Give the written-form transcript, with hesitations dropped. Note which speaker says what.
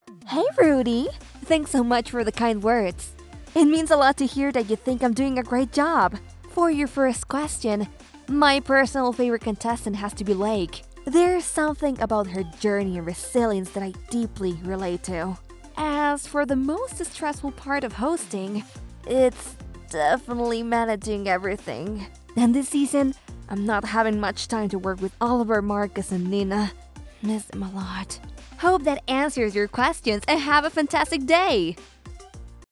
Speaker 1: Hey, Rudy! Thanks so much for the kind words. It means a lot to hear that you think I'm doing a great job. For your first question, my personal favorite contestant has to be Lake. There's something about her journey and resilience that I deeply relate to. As for the most stressful part of hosting, it's definitely managing everything. And this season, I'm not having much time to work with Oliver, Marcus, and Nina. Miss them a lot. Hope that answers your questions and have a fantastic day!